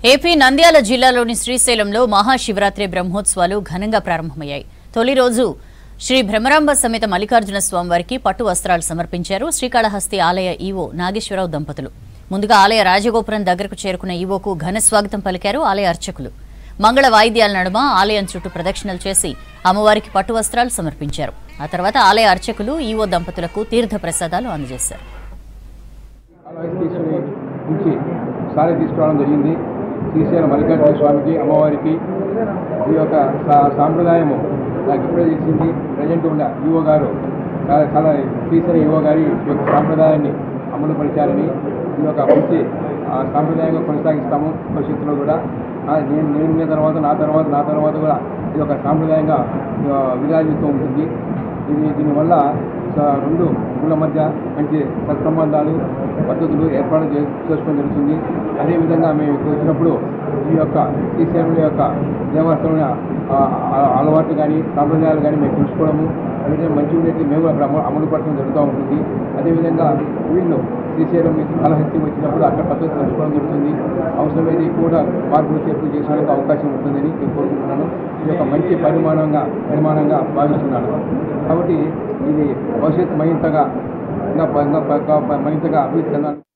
AP Nandyal జిల్లాలోని శ్రీశైలంలో మహాశివరాత్రి బ్రహ్మోత్సవాలు ఘనంగా ప్రారంభమయ్యాయి. తొలి రోజు శ్రీ భ్రమరాంబ సమేత మల్లికార్జున స్వామివారికి పట్టు వస్త్రాలు సమర్పించారు శ్రీకాళహస్తి ఆలయ ఈవో నాగేశ్వరరావు దంపతులు. ముందుగా ఆలయ రాజగోపురం దగ్గరకు చేరుకున్న ఈవోకు ఘన స్వాగతం పలికారు ఆలయ అర్చకులు. మంగళ వాయిద్యాల నడుమ ఆలయం చుట్టూ ప్రదక్షిణలు చేసి అమ్మవారికి పట్టు వస్త్రాలు సమర్పించారు. ఆ తర్వాత ఆలయ అర్చకులు ఈవో దంపతులకు తీర్థ ప్రసాదాలు అందజేశారు. శ్రీశైలం మల్లికార్జున స్వామికి అమ్మవారికి ఈ యొక్క సాంప్రదాయము నాకు ఇప్పుడే తెలిసింది. ప్రజెంట్ ఉన్న ఈవో గారు చాలా శ్రీశైలం ఈవో గారి ఈ యొక్క సాంప్రదాయాన్ని అమలు పరిచారని, ఈ యొక్క మంచి సాంప్రదాయంగా కొనసాగిస్తాము. భవిష్యత్తులో కూడా నేను నా తర్వాత కూడా ఇది ఒక సాంప్రదాయంగా విరాజిస్తూ ఉంటుంది. దీనివల్ల రెండు ఊళ్ళ మధ్య మంచి సత్సంబంధాలు పద్ధతులు ఏర్పాటు చేసుకోవడం జరుగుతుంది. అదేవిధంగా మేము ఇక్కడ వచ్చినప్పుడు ఈ యొక్క శ్రీశైలం యొక్క దేవస్థానం అలవాట్లు కానీ సాంప్రదాయాలు కానీ మేము తెలుసుకోవడము, అదేవిధంగా మంచి ఉండేది మేము అక్కడ అమలు పడటం జరుగుతూ ఉంటుంది. అదేవిధంగా వీళ్ళు శ్రీశైలం కాళహస్తి వచ్చినప్పుడు అక్కడ పద్ధతి తెలుసుకోవడం జరుగుతుంది. అవసరమైతే కూడా మార్పులు చేర్పులు చేసేందుకు అవకాశం ఉంటుందని నేను కోరుకుంటున్నాను. ఇది ఒక మంచి పరిమాణంగా భావిస్తున్నాను. కాబట్టి ఇది భవిష్యత్తు మరింతగా అభివృద్ధి చెందాలి.